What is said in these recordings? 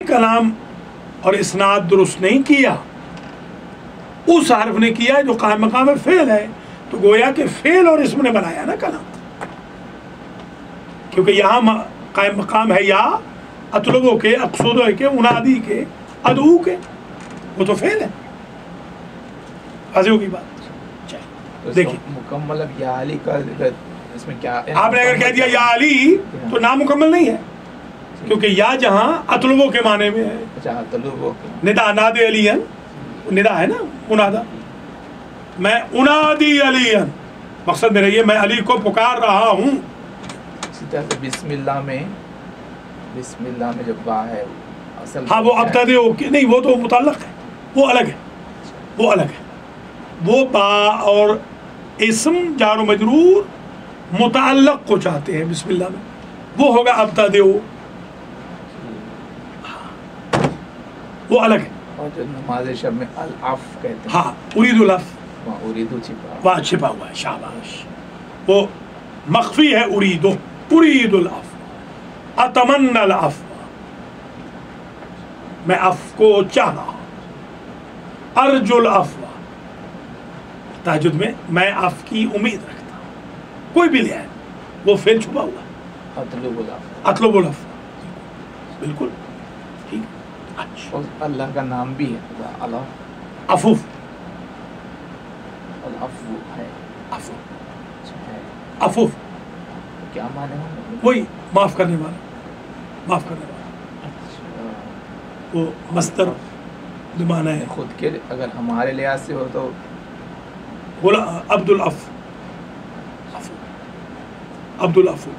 کلام اور اسناد درست نہیں کیا، اس حرف نے کیا جو قائم مقام فعل ہے، تو گویا کہ فعل اور اسم نے بنایا نا کلام، کیونکہ یہاں قائم مقام ہے یا اطلبو کے، اقصدو کے، انادی کے، ادعو کے، وہ تو فعل ہے. واضح ہوگی بات. دیکھیے مکمل اب یا علی کا اس میں کیا ہے؟ آپ نے اگر کہہ دیا یا علی تو نامکمل نہیں ہے، کیونکہ یا جہاں اطلبو کے معنی میں ہے. اچھا طلبو ندا ناد علی، ندا ہے نا منادا، میں انادی علی، مقصد میرا یہ میں علی کو پکار رہا ہوں. اسی طرح سے بسم اللہ میں جب با ہے اصل ہاں وہ ابتدے نہیں، وہ تو متعلق ہے، وہ الگ ہے، وہ الگ ہے. وہ با اور اسم جار و مجرور متعلق کو چاہتے ہیں بسم اللہ میں، وہ ہوگا ابتدے، وہ الگ ہے. اور جو نماز شب میں العف کہتے ہیں، ہاں ارید العف، اریدو چھپا وہاں چھپا ہوا ہے. شاباش، وہ مخفی ہے. ارید العف، اتمنى العفو، میں عفو کو چاہ رہا ہوں. ارجو العفو، تہجد میں میں عفو کی امید رکھتا ہوں. کوئی بھی لے آئے، وہ فعل چھپا ہوا ہے. اطلب العفو، بالکل ٹھیک. اچھا، اور اللہ کا نام بھی ہے اللہ عفو، العفو ہے. عفو، ہے. عفو کیا معنی ہے؟ وہی معاف کرنے والا، معاف کرنے والا. وہ مصدر بمعنی ہے خود کے، اگر ہمارے لحاظ سے ہو تو بولا عبد العفو، عبد العفو.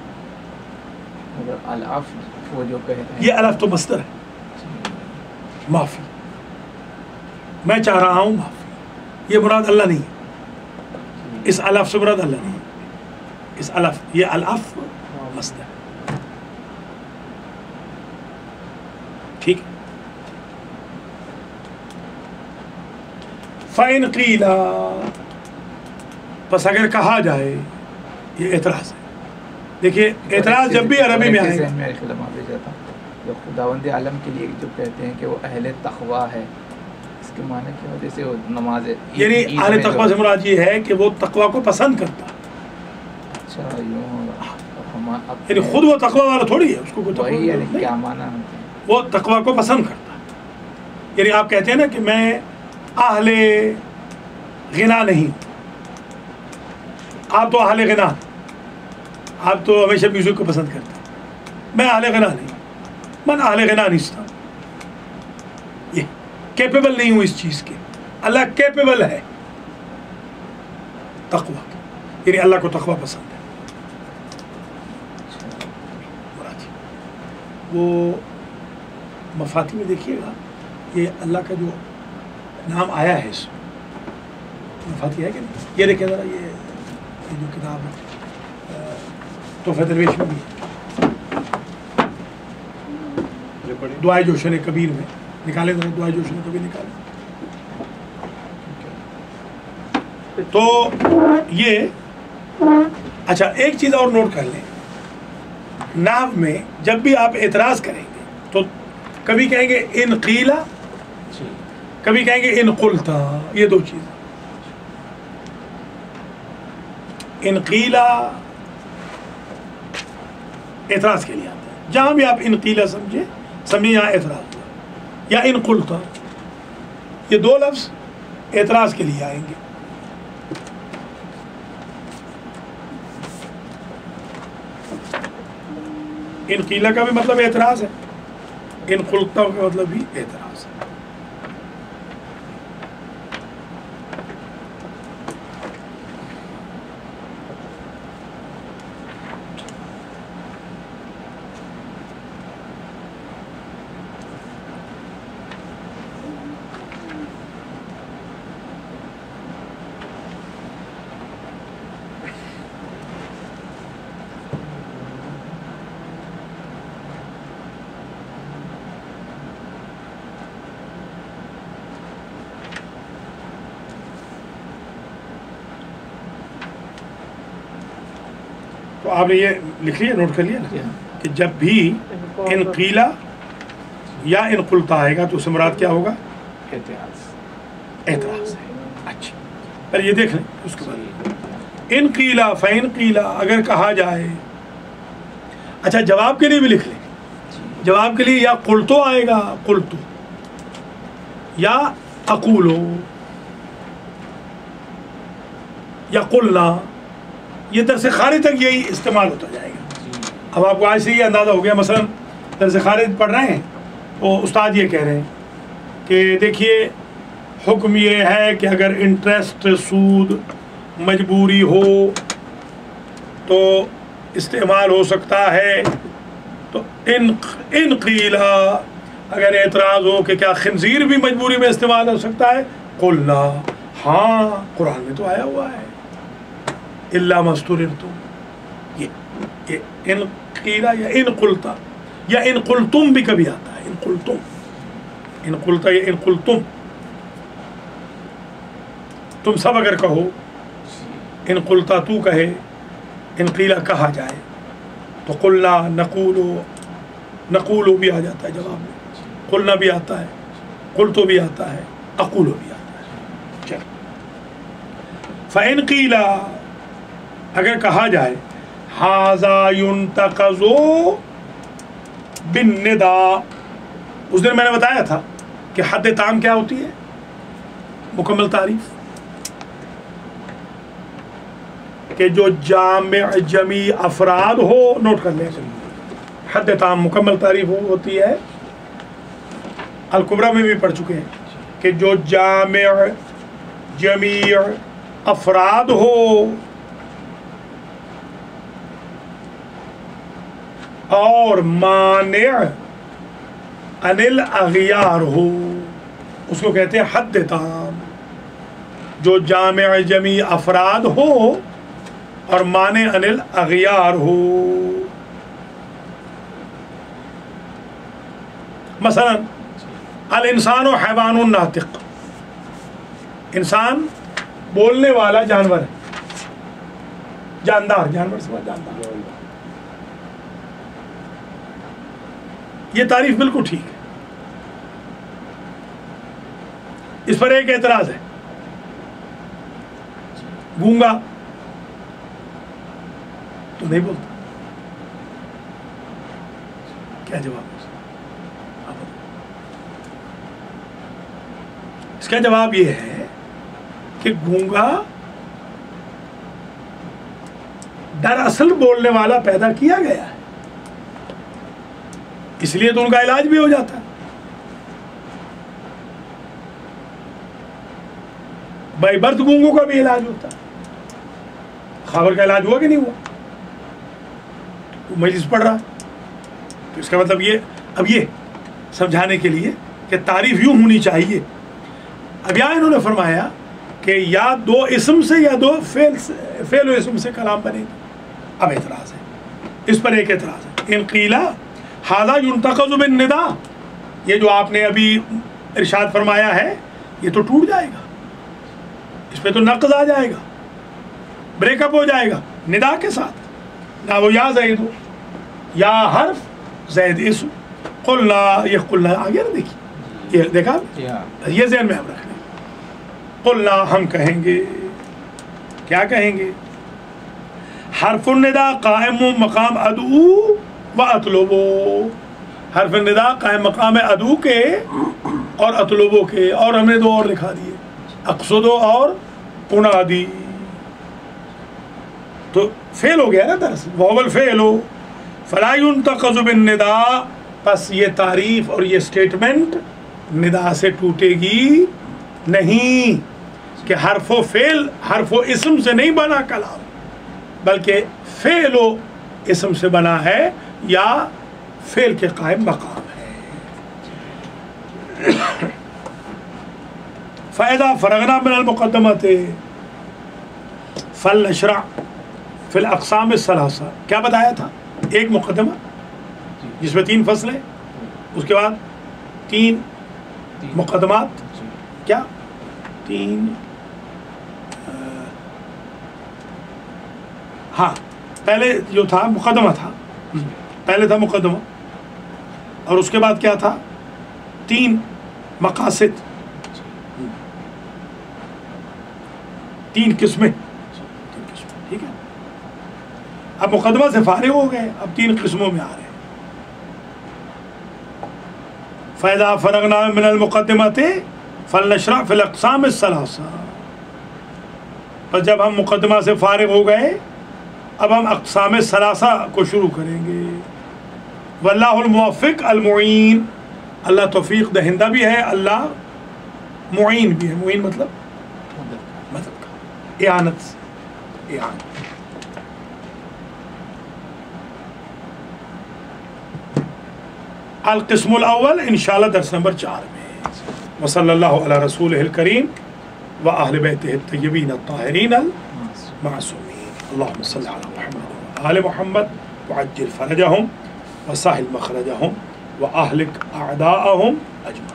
العفو وہ جو کہتے ہیں، یہ الف تو مصدر ہے، معافی، میں چاہ رہا ہوں معافی. یہ مراد اللہ نہیں ہے، اس الف سے مراد اللہ نہیں ہے. اس الف، یہ الف مصدر ہے. ٹھیک. فَإِنْ قِيلَ، پس اگر کہا جائے، یہ اعتراض ہے. دیکھیے اعتراض جب بھی عربی میں آئے گا، میرے خلاف معافی چاہتا ہوں، جو خداوند عالم کے لیے جو کہتے ہیں کہ وہ اہل تقویٰ ہے، اس کے معنی کیا؟ جیسے وہ نماز، یعنی اہل تقویٰ سے مراد یہ ہے کہ وہ تقویٰ کو پسند کرتا ہے. اچھا، یعنی خود وہ تقویٰ والا تھوڑی ہے، اس کو کوئی تقویٰ یعنی نہیں. کیا معنی ہے؟ وہ تقویٰ کو پسند کرتا ہے. یعنی آپ کہتے ہیں نا کہ میں اہل غنا نہیں، آپ تو اہل غنا، آپ تو ہمیشہ میوزک کو پسند کرتے ہیں. میں اہل غنا نہیں، من اہل غنا نہیں تھا، یہ کیپیبل نہیں ہوں اس چیز کے. اللہ کیپیبل ہے تقویٰ کا، یعنی اللہ کو تقویٰ پسند ہے. وہ مفاتی میں دیکھیے گا، یہ اللہ کا جو نام آیا ہے اس مفاتی ہے کہ نہیں. یہ دیکھیں ذرا، یہ جو کتاب ہے تحفہ درویش میں بھی ہے، دعائے جوشن کبیر میں نکالے ذرا، دعائے جوشن کبیر نکالے. تو یہ اچھا ایک چیز اور نوٹ کر لیں، نحو میں جب بھی آپ اعتراض کریں گے تو کبھی کہیں گے ان قیلا، کبھی کہیں گے ان قلتا. یہ دو چیز، ان قیلا اعتراض کے لیے آتا ہے. جہاں بھی آپ ان قیلا سمجھے یہاں اعتراض ہوا، یا ان قلتا، یہ دو لفظ اعتراض کے لیے آئیں گے. ان قیلا کا بھی مطلب اعتراض ہے، ان قلتا کا مطلب بھی اعتراض ہے. تو آپ نے یہ لکھ لیا، نوٹ کر لیا نا، کہ جب بھی ان قیلا یا ان قلتا آئے گا تو اس سے مراد کیا ہوگا؟ اعتراض. اعتراض ہے. اچھا پہلے یہ دیکھ لیں اس کے بعد ان قیلا فین قیلا اگر کہا جائے. اچھا جواب کے لیے بھی لکھ لیں. جواب کے لیے یا قلتو آئے گا قلتو یا اقولو یا قلنا. یہ درس خارج تک یہی استعمال ہوتا جائے گا. اب آپ کو آج سے یہ اندازہ ہو گیا. مثلا درس خارج پڑھ رہے ہیں تو استاد یہ کہہ رہے ہیں کہ دیکھیے حکم یہ ہے کہ اگر انٹرسٹ سود مجبوری ہو تو استعمال ہو سکتا ہے. تو ان قیلا اگر اعتراض ہو کہ کیا خنزیر بھی مجبوری میں استعمال ہو سکتا ہے؟ قلنا ہاں قرآن میں تو آیا ہوا ہے الا مستورتم. یہ ان قیلا یا ان قلتا یا ان قلتم بھی کبھی آتا ہے. ان قلتا یا ان قلتم تم سب اگر کہو. ان قلتا تو کہے ان قیلا کہا جائے تو قلنا نقولو بھی آ جاتا ہے جواب میں. قلنا بھی آتا ہے قلتو بھی آتا ہے اقولو بھی آتا ہے. چل فإن قیلا اگر کہا جائے ھذا ينتقض بالنداء. اس دن میں نے بتایا تھا کہ حد تام کیا ہوتی ہے؟ مکمل تعریف کہ جو جامع جمیع افراد ہو. نوٹ کر لیں حد تام مکمل تعریف ہوتی ہے. الکبریٰ میں بھی پڑھ چکے ہیں کہ جو جامع جمیع افراد ہو اور مانع عن الاغیار ہو اس کو کہتے ہیں حد تام. جو جامع جمیع افراد ہو اور مانع عن الاغیار ہو. مثلا الانسان و حیوان ناطق. انسان بولنے والا جانور ہے. جاندار جانور سے جاندار. یہ تعریف بالکل ٹھیک ہے. اس پر ایک اعتراض ہے. گونگا تو نہیں بولتا. کیا جواب ہے اس کا؟ جواب یہ ہے کہ گونگا دراصل بولنے والا پیدا کیا گیا ہے اس لیے تو ان کا علاج بھی ہو جاتا ہے. بائی برتھ گونگوں کا بھی علاج ہوتا ہے. خاور کا علاج ہوا کہ نہیں ہوا؟ مجلس پڑھ رہا تو اس کا مطلب یہ. اب یہ سمجھانے کے لیے کہ تعریف یوں ہونی چاہیے. اب یہاں انہوں نے فرمایا کہ یا دو اسم سے یا دو فعل و اسم سے کلام بنے گا. اب اعتراض ہے اس پر. ایک اعتراض ہے ان قیلا ھذا ينتقض بالنداء. یہ جو آپ نے ابھی ارشاد فرمایا ہے یہ تو ٹوٹ جائے گا. اس پہ تو نقض آ جائے گا. بریک اپ ہو جائے گا ندا کے ساتھ. نہ وہ یا زید ہو یا حرف زید اسم. قلنا یہ قلنا آگے نا دیکھیے. یہ دیکھا یہ ذہن میں ہم رکھ لیں. قلنا ہم کہیں گے. کیا کہیں گے؟ حرف الندا قائم مقام ادعو و اطلبو. حرف الندا قائم مقام ادعو کے اور اطلبو کے. اور ہم نے دو اور لکھا دیے اقصدو اور انادی. تو فعل ہو گیا نا دراصل. وہو الفعل فلا ينتقض بالنداء. پس یہ تعریف اور یہ سٹیٹمنٹ ندا سے ٹوٹے گی نہیں کہ حرف و فعل حرف و اسم سے نہیں بنا کلام بلکہ فعل و اسم سے بنا ہے یا فعل کے قائم مقام ہے. فَإِذَا فَرَغْنَا مِنَ الْمُقَدَّمَةِ فَلْنَشْرَعْ فِي الْأَقْسَامِ الثَّلَاثَةِ. کیا بتایا تھا؟ ایک مقدمہ جس میں 3 فصلیں. اس کے بعد 3 مقدمات. کیا 3 ہاں پہلے جو تھا مقدمہ تھا. پہلے تھا مقدمہ اور اس کے بعد کیا تھا؟ 3 مقاصد، 3 قسمیں، ٹھیک ہے. اب مقدمہ سے فارغ ہو گئے، اب 3 قسموں میں آ رہے ہیں. فَإِذَا فَرَغْنَا مِنَ الْمُقَدِّمَةِ فَلْنَشْرَعْ فِي الْأَقْسَامِ الثَّلَاثَةِ. پر جب ہم مقدمہ سے فارغ ہو گئے اب ہم اقسام ثلاثہ کو شروع کریں گے. واللہ الموفق المعین، اللہ توفیق دہندہ بھی ہے، اللہ معین بھی ہے. معین مطلب مدد کا، اعانت سے، اعانت. القسم الاول انشاءاللہ درس نمبر 4 میں. وصلی اللہ علی رسولہ الکریم و اہل بیتہ الطیبین الطاہرین المعصومین. اللہم صلی علی محمد و آل محمد وعجل فرجہم وسہل مخرجہم واہلک اعداءہم اجمعین.